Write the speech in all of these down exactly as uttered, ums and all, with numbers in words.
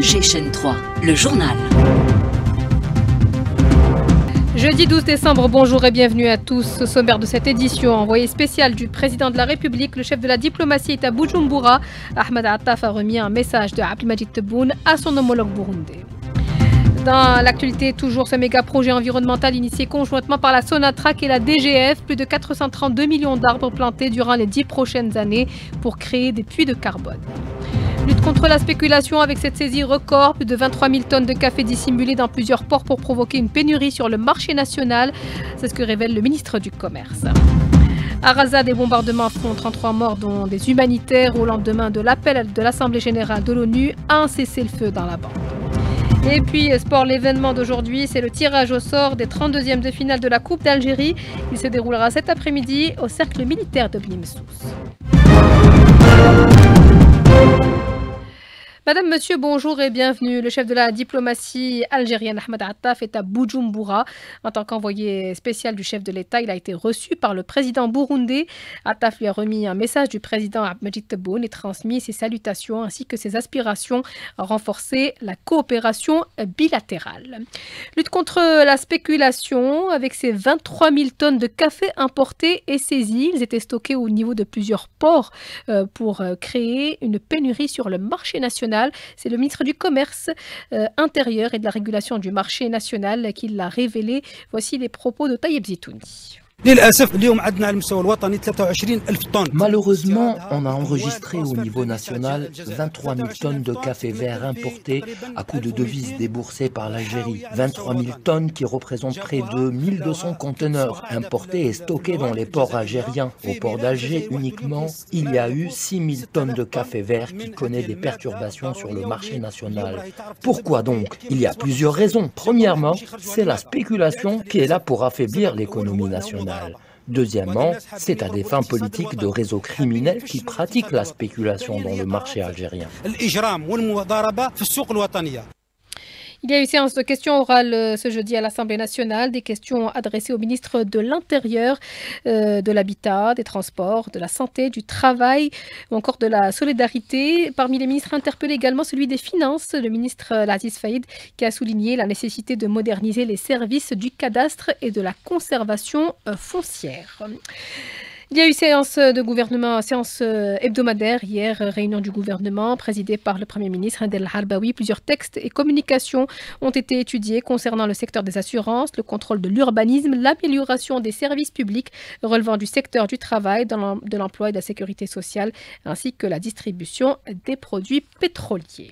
G Chaîne trois, le journal. Jeudi douze décembre, bonjour et bienvenue à tous. Au sommaire de cette édition, envoyé spécial du président de la République, le chef de la diplomatie est à Bujumbura. Ahmed Attaf a remis un message de Abdelmajid Tebboune à son homologue burundais. Dans l'actualité, toujours ce méga projet environnemental initié conjointement par la Sonatrach et la D G F, plus de quatre cent trente-deux millions d'arbres plantés durant les dix prochaines années pour créer des puits de carbone. Lutte contre la spéculation avec cette saisie record, plus de vingt-trois mille tonnes de café dissimulées dans plusieurs ports pour provoquer une pénurie sur le marché national. C'est ce que révèle le ministre du Commerce. À Gaza, des bombardements font trente-trois morts, dont des humanitaires, au lendemain de l'appel de l'Assemblée générale de l'ONU à un cessez-le-feu dans la bande. Et puis, sport, l'événement d'aujourd'hui, c'est le tirage au sort des trente-deuxièmes de finale de la Coupe d'Algérie. Il se déroulera cet après-midi au cercle militaire de Blimsous. Madame, Monsieur, bonjour et bienvenue. Le chef de la diplomatie algérienne, Ahmed Attaf, est à Bujumbura. En tant qu'envoyé spécial du chef de l'État, il a été reçu par le président burundais. Attaf lui a remis un message du président Abdelmajid Tebboune et transmis ses salutations ainsi que ses aspirations à renforcer la coopération bilatérale. Lutte contre la spéculation avec ces vingt-trois mille tonnes de café importés et saisis. Ils étaient stockés au niveau de plusieurs ports pour créer une pénurie sur le marché national. C'est le ministre du Commerce euh, intérieur et de la régulation du marché national qui l'a révélé. Voici les propos de Taïeb Zitouni. Malheureusement, on a enregistré au niveau national vingt-trois mille tonnes de café vert importé à coût de devises déboursées par l'Algérie. vingt-trois mille tonnes qui représentent près de mille deux cents conteneurs importés et stockés dans les ports algériens. Au port d'Alger uniquement, il y a eu six mille tonnes de café vert qui connaît des perturbations sur le marché national. Pourquoi donc? Il y a plusieurs raisons. Premièrement, c'est la spéculation qui est là pour affaiblir l'économie nationale. Deuxièmement, c'est à des fins politiques de réseaux criminels qui pratiquent la spéculation dans le marché algérien. Il y a eu séance de questions orales ce jeudi à l'Assemblée nationale, des questions adressées au ministre de l'Intérieur, euh, de l'Habitat, des Transports, de la Santé, du Travail ou encore de la Solidarité. Parmi les ministres interpellés également celui des Finances, le ministre Aziz Faïd, qui a souligné la nécessité de moderniser les services du cadastre et de la conservation foncière. Il y a eu séance de gouvernement, séance hebdomadaire hier, réunion du gouvernement présidée par le Premier ministre Adel Harbaoui. Plusieurs textes et communications ont été étudiés concernant le secteur des assurances, le contrôle de l'urbanisme, l'amélioration des services publics relevant du secteur du travail, de l'emploi et de la sécurité sociale, ainsi que la distribution des produits pétroliers.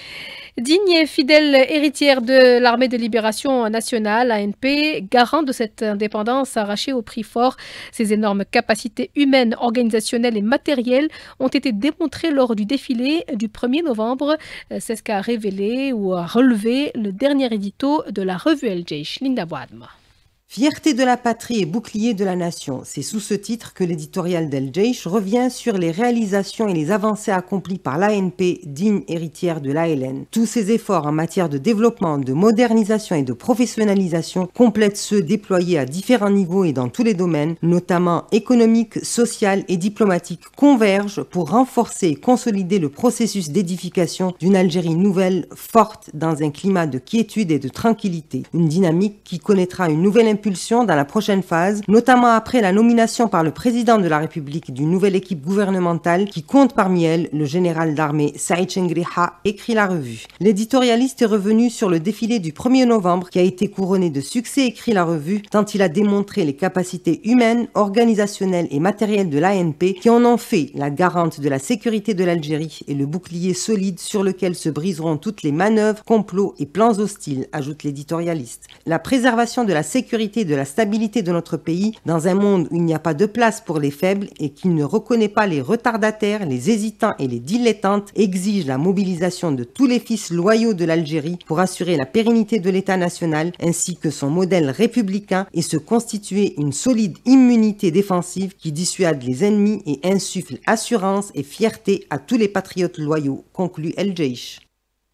Digne et fidèle héritière de l'armée de libération nationale, A N P, garant de cette indépendance arrachée au prix fort, ses énormes capacités humaines, organisationnelles et matérielles ont été démontrées lors du défilé du premier novembre. C'est ce qu'a révélé ou a relevé le dernier édito de la revue El Jeish. Linda Boadma. Fierté de la patrie et bouclier de la nation, c'est sous ce titre que l'éditorial d'El Jeish revient sur les réalisations et les avancées accomplies par l'A N P, digne héritière de l'A L N. Tous ces efforts en matière de développement, de modernisation et de professionnalisation complètent ceux déployés à différents niveaux et dans tous les domaines, notamment économiques, social et diplomatique, convergent pour renforcer et consolider le processus d'édification d'une Algérie nouvelle, forte dans un climat de quiétude et de tranquillité. Une dynamique qui connaîtra une nouvelle impulsion dans la prochaine phase, notamment après la nomination par le président de la République d'une nouvelle équipe gouvernementale qui compte parmi elles le général d'armée Saïd Chengriha, écrit la revue. L'éditorialiste est revenu sur le défilé du premier novembre qui a été couronné de succès, écrit la revue, tant il a démontré les capacités humaines, organisationnelles et matérielles de l'A N P qui en ont fait la garante de la sécurité de l'Algérie et le bouclier solide sur lequel se briseront toutes les manœuvres, complots et plans hostiles, ajoute l'éditorialiste. La préservation de la sécurité et de la stabilité de notre pays dans un monde où il n'y a pas de place pour les faibles et qui ne reconnaît pas les retardataires, les hésitants et les dilettantes exige la mobilisation de tous les fils loyaux de l'Algérie pour assurer la pérennité de l'État national ainsi que son modèle républicain et se constituer une solide immunité défensive qui dissuade les ennemis et insuffle assurance et fierté à tous les patriotes loyaux, conclut El Jeish.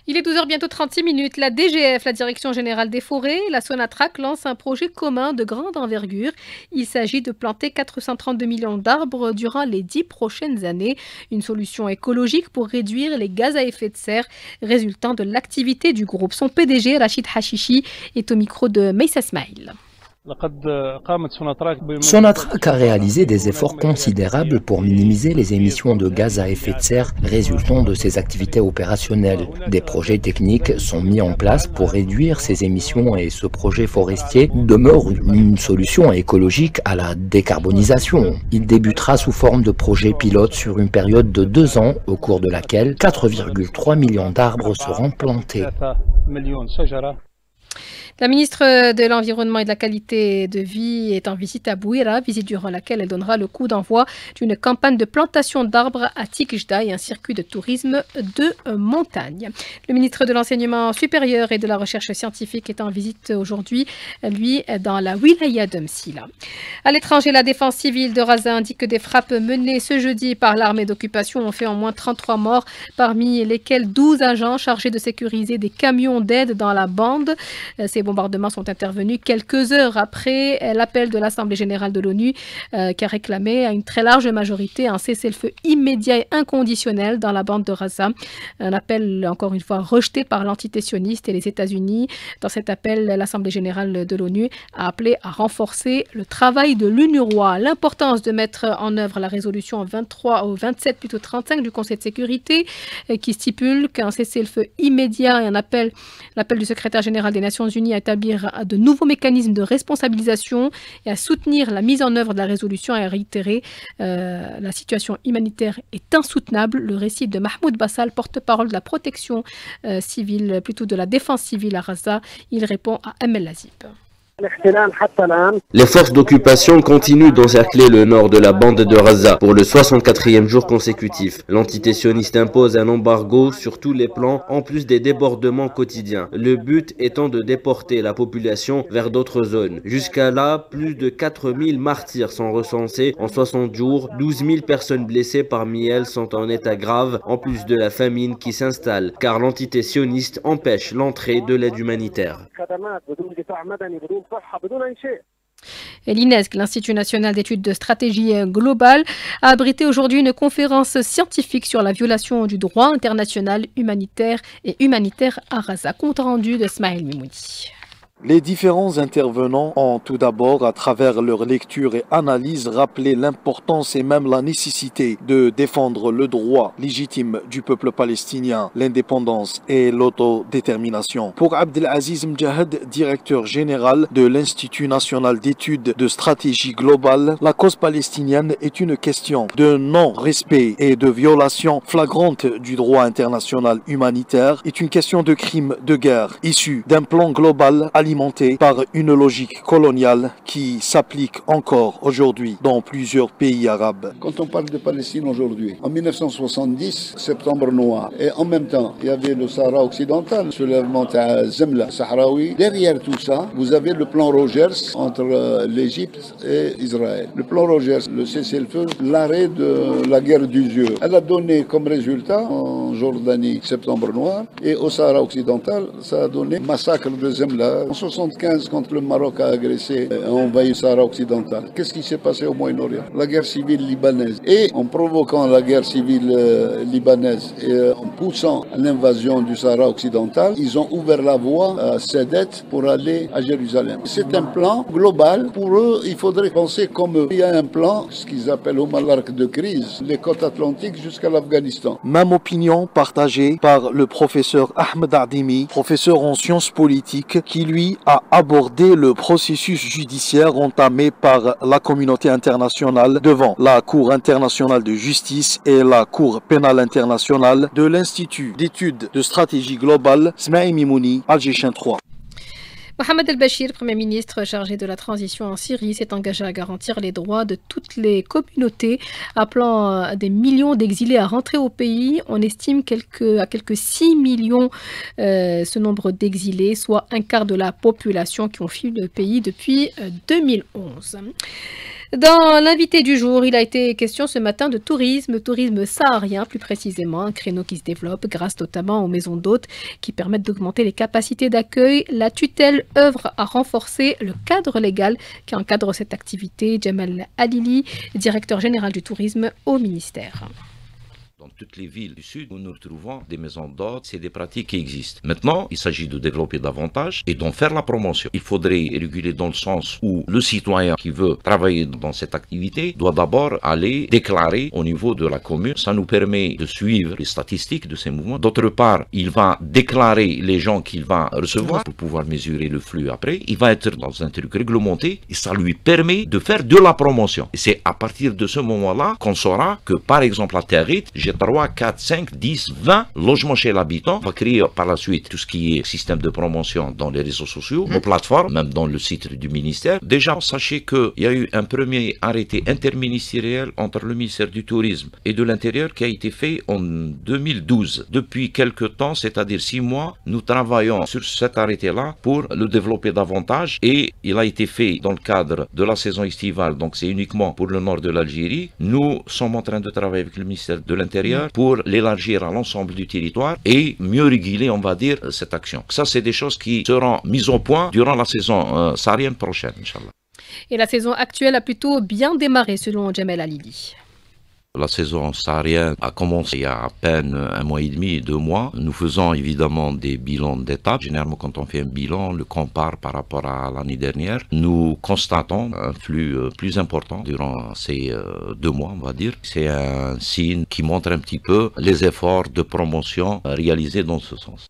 Il est douze heures bientôt trente-six minutes. La D G F, la Direction Générale des Forêts, et la Sonatrach lancent un projet commun de grande envergure. Il s'agit de planter quatre cent trente-deux millions d'arbres durant les dix prochaines années. Une solution écologique pour réduire les gaz à effet de serre résultant de l'activité du groupe. Son P D G, Rachid Hachichi, est au micro de Meissa Smail. Sonatrach a réalisé des efforts considérables pour minimiser les émissions de gaz à effet de serre résultant de ses activités opérationnelles. Des projets techniques sont mis en place pour réduire ces émissions et ce projet forestier demeure une solution écologique à la décarbonisation. Il débutera sous forme de projet pilote sur une période de deux ans au cours de laquelle quatre virgule trois millions d'arbres seront plantés. La ministre de l'Environnement et de la Qualité de vie est en visite à Bouira, visite durant laquelle elle donnera le coup d'envoi d'une campagne de plantation d'arbres à Tikjda et un circuit de tourisme de montagne. Le ministre de l'Enseignement supérieur et de la Recherche scientifique est en visite aujourd'hui, lui, dans la wilaya de Msila. À l'étranger, la défense civile de Raza indique que des frappes menées ce jeudi par l'armée d'occupation ont fait au moins trente-trois morts, parmi lesquels douze agents chargés de sécuriser des camions d'aide dans la bande. Ces bombardements sont intervenus quelques heures après l'appel de l'Assemblée générale de l'ONU euh, qui a réclamé à une très large majorité un cessez-le-feu immédiat et inconditionnel dans la bande de Raza. Un appel, encore une fois, rejeté par l'entité sioniste et les États-Unis. Dans cet appel, l'Assemblée générale de l'ONU a appelé à renforcer le travail de l'UNURWA. L'importance de mettre en œuvre la résolution vingt-trois ou vingt-sept, plutôt trente-cinq du Conseil de sécurité euh, qui stipule qu'un cessez-le-feu immédiat et un appel, l'appel du secrétaire général des Nations Unies à établir de nouveaux mécanismes de responsabilisation et à soutenir la mise en œuvre de la résolution et à réitérer euh, la situation humanitaire est insoutenable. Le récit de Mahmoud Bassal, porte-parole de la protection euh, civile, plutôt de la défense civile à Raza, il répond à Amel Lazib. Les forces d'occupation continuent d'encercler le nord de la bande de Raza pour le soixante-quatrième jour consécutif. L'entité sioniste impose un embargo sur tous les plans en plus des débordements quotidiens. Le but étant de déporter la population vers d'autres zones. Jusqu'à là, plus de quatre mille martyrs sont recensés en soixante jours. douze mille personnes blessées parmi elles sont en état grave en plus de la famine qui s'installe car l'entité sioniste empêche l'entrée de l'aide humanitaire. Et l'I N E S C, l'Institut national d'études de stratégie globale, a abrité aujourd'hui une conférence scientifique sur la violation du droit international humanitaire et humanitaire à Raza. Compte rendu de Smaïl Mimoudi. Les différents intervenants ont tout d'abord, à travers leur lecture et analyse, rappelé l'importance et même la nécessité de défendre le droit légitime du peuple palestinien, l'indépendance et l'autodétermination. Pour Abdelaziz Mjahed, directeur général de l'Institut national d'études de stratégie globale, la cause palestinienne est une question de non-respect et de violation flagrante du droit international humanitaire, est une question de crime de guerre issu d'un plan global alimenté par une logique coloniale qui s'applique encore aujourd'hui dans plusieurs pays arabes. Quand on parle de Palestine aujourd'hui, en mille neuf cent soixante-dix, septembre noir, et en même temps, il y avait le Sahara occidental, le soulèvement à Zemla, Sahraoui. Derrière tout ça, vous avez le plan Rogers entre l'Égypte et Israël. Le plan Rogers, le cessez-le-feu, l'arrêt de la guerre d'usure. Elle a donné comme résultat en Jordanie, septembre noir, et au Sahara occidental, ça a donné massacre de Zemla. En soixante-quinze, quand le Maroc a agressé et a envahi le Sahara occidental, qu'est-ce qui s'est passé au Moyen-Orient? La guerre civile libanaise. Et en provoquant la guerre civile euh, libanaise et euh, en poussant l'invasion du Sahara occidental, ils ont ouvert la voie à Sadat pour aller à Jérusalem. C'est un plan global. Pour eux, il faudrait penser comme eux. Il y a un plan, ce qu'ils appellent au l'arc de crise, les côtes atlantiques jusqu'à l'Afghanistan. Même opinion partagée par le professeur Ahmed Adimi, professeur en sciences politiques, qui lui a abordé le processus judiciaire entamé par la communauté internationale devant la Cour internationale de justice et la Cour pénale internationale de l'Institut d'études de stratégie globale Smaïl Mimouni, Algéchien trois. Mohamed El-Bachir, Premier ministre chargé de la transition en Syrie, s'est engagé à garantir les droits de toutes les communautés, appelant des millions d'exilés à rentrer au pays. On estime quelques, à quelques six millions euh, ce nombre d'exilés, soit un quart de la population qui ont fui le pays depuis euh, deux mille onze. Dans l'invité du jour, il a été question ce matin de tourisme, tourisme saharien plus précisément, un créneau qui se développe grâce notamment aux maisons d'hôtes qui permettent d'augmenter les capacités d'accueil. La tutelle œuvre à renforcer le cadre légal qui encadre cette activité. Jamal Alili, directeur général du tourisme au ministère. Dans toutes les villes du Sud où nous retrouvons des maisons d'hôtes, c'est des pratiques qui existent. Maintenant, il s'agit de développer davantage et d'en faire la promotion. Il faudrait réguler dans le sens où le citoyen qui veut travailler dans cette activité doit d'abord aller déclarer au niveau de la commune. Ça nous permet de suivre les statistiques de ces mouvements. D'autre part, il va déclarer les gens qu'il va recevoir pour pouvoir mesurer le flux après. Il va être dans un truc réglementé et ça lui permet de faire de la promotion. Et c'est à partir de ce moment-là qu'on saura que, par exemple, à Territ, j'ai trois, quatre, cinq, dix, vingt logements chez l'habitant. On va créer par la suite tout ce qui est système de promotion dans les réseaux sociaux, nos plateformes, même dans le site du ministère. Déjà, sachez qu'il y a eu un premier arrêté interministériel entre le ministère du Tourisme et de l'Intérieur qui a été fait en deux mille douze. Depuis quelques temps, c'est-à-dire six mois, nous travaillons sur cet arrêté-là pour le développer davantage et il a été fait dans le cadre de la saison estivale, donc c'est uniquement pour le nord de l'Algérie. Nous sommes en train de travailler avec le ministère de l'Intérieur pour l'élargir à l'ensemble du territoire et mieux réguler, on va dire, cette action. Ça, c'est des choses qui seront mises au point durant la saison euh, saharienne prochaine, Inch'Allah. Et la saison actuelle a plutôt bien démarré, selon Jamal Alili. La saison saharienne a commencé il y a à peine un mois et demi, deux mois. Nous faisons évidemment des bilans d'étape. Généralement, quand on fait un bilan, on le compare par rapport à l'année dernière. Nous constatons un flux plus important durant ces deux mois, on va dire. C'est un signe qui montre un petit peu les efforts de promotion réalisés dans ce sens.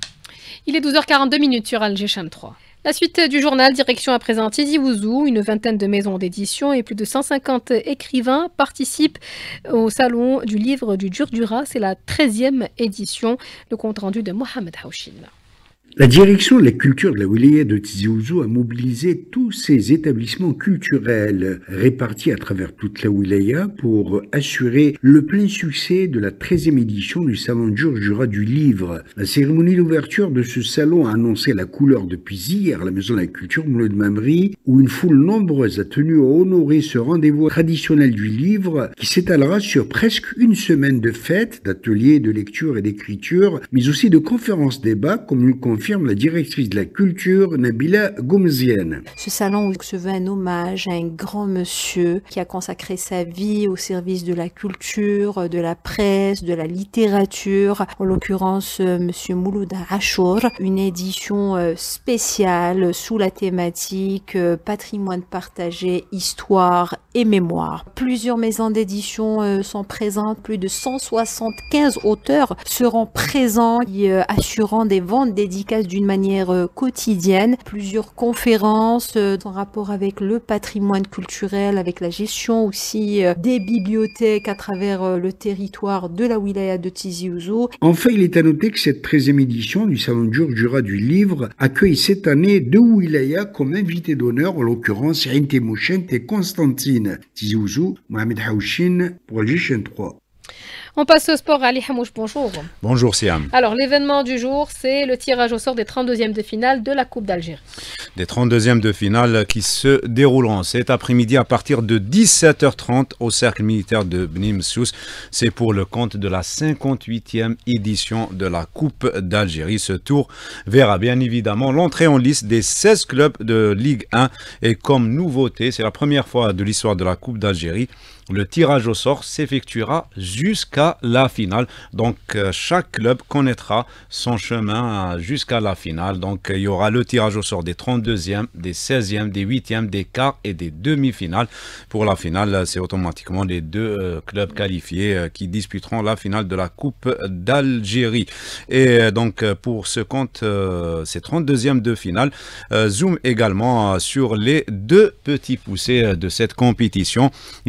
Il est douze heures quarante-deux minutes sur Alger Channel trois. La suite du journal, direction à présent Tizi Ouzou, une vingtaine de maisons d'édition et plus de cent cinquante écrivains participent au salon du livre du Djurdjura. C'est la treizième édition. Le compte rendu de Mohamed Haouchin. La direction de la culture de la wilaya de Tizi Ouzou a mobilisé tous ces établissements culturels répartis à travers toute la wilaya pour assurer le plein succès de la treizième édition du salon Djurdjura du livre. La cérémonie d'ouverture de ce salon a annoncé la couleur depuis hier à la maison de la culture Mouled Mamri, où une foule nombreuse a tenu à honorer ce rendez-vous traditionnel du livre qui s'étalera sur presque une semaine de fêtes, d'ateliers de lecture et d'écriture, mais aussi de conférences débats comme nous confirme la directrice de la culture, Nabila Goumzienne. Ce salon se veut un hommage à un grand monsieur qui a consacré sa vie au service de la culture, de la presse, de la littérature, en l'occurrence monsieur Moulouda Achour. Une édition spéciale sous la thématique patrimoine partagé, histoire et mémoire. Plusieurs maisons d'édition sont présentes, plus de cent soixante-quinze auteurs seront présents, assurant des ventes dédicaces d'une manière quotidienne. Plusieurs conférences en rapport avec le patrimoine culturel, avec la gestion aussi des bibliothèques à travers le territoire de la wilaya de Tizi Ouzou. Enfin, il est à noter que cette treizième édition du salon Djurdjura du livre accueille cette année deux wilayas comme invités d'honneur, en l'occurrence Inti Mouchent et Constantine. Tizi Ouzou, Mohamed Haouchin pour Alger Channel trois. On passe au sport. Ali Hamouche, bonjour. Bonjour Siam. Alors l'événement du jour, c'est le tirage au sort des trente-deuxièmes de finale de la Coupe d'Algérie. Des trente-deuxièmes de finale qui se dérouleront cet après-midi à partir de dix-sept heures trente au cercle militaire de Bni Messous. C'est pour le compte de la cinquante-huitième édition de la Coupe d'Algérie. Ce tour verra bien évidemment l'entrée en liste des seize clubs de Ligue un. Et comme nouveauté, c'est la première fois de l'histoire de la Coupe d'Algérie, le tirage au sort s'effectuera jusqu'à la finale. Donc, euh, chaque club connaîtra son chemin jusqu'à la finale. Donc, il y aura le tirage au sort des trente-deuxièmes, des seizièmes, des huitièmes, des quarts et des demi-finales. Pour la finale, c'est automatiquement les deux euh, clubs qualifiés euh, qui disputeront la finale de la Coupe d'Algérie. Et euh, donc, pour ce compte, euh, ces trente-deuxièmes de finale, euh, zoom également euh, sur les deux petits poussés de cette compétition. Il s'agit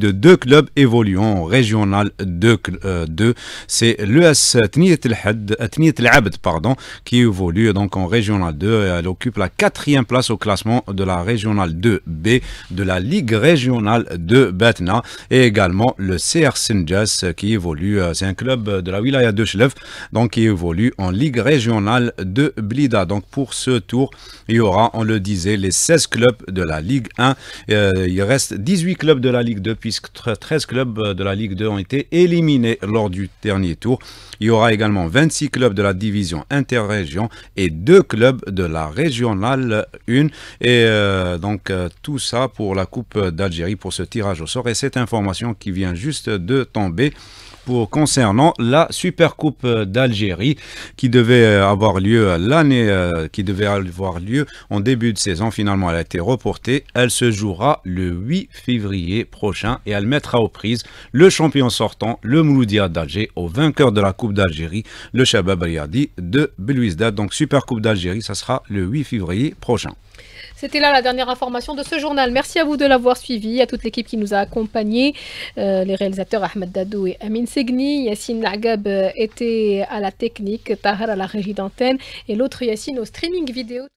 de deux clubs évoluant en régional deux. Euh, C'est l'E S Tniyat El-Had, Tniyat El-Abd, pardon, qui évolue donc en régional deux. Elle occupe la quatrième place au classement de la régionale deux B de la Ligue régionale de Batna, et également le C R Sinjas qui évolue, c'est un club de la wilaya de Chlef, donc qui évolue en Ligue régionale de Blida. Donc pour ce tour, il y aura, on le disait, les seize clubs de la Ligue un. Euh, il reste dix-huit clubs de la Ligue deux puisque treize clubs de la Ligue deux ont été éliminés lors du dernier tour. Il y aura également vingt-six clubs de la division interrégion et deux clubs de la régionale un. Et euh, donc euh, tout ça pour la Coupe d'Algérie, pour ce tirage au sort. Et cette information qui vient juste de tomber pour concernant la Supercoupe d'Algérie qui devait avoir lieu l'année euh, qui devait avoir lieu en début de saison. Finalement, elle a été reportée. Elle se jouera le huit février prochain et elle mettra aux prises le champion sortant, le Mouloudia d'Alger, au vainqueur de la Coupe d'Algérie, le Shabab Riyadi de Belouizdad. Donc Supercoupe d'Algérie, ça sera le huit février prochain. C'était là la dernière information de ce journal. Merci à vous de l'avoir suivi, à toute l'équipe qui nous a accompagnés, euh, les réalisateurs Ahmed Dadou et Amin Segni. Yassine Lagab était à la technique, Tahar à la régie d'antenne et l'autre Yassine au streaming vidéo.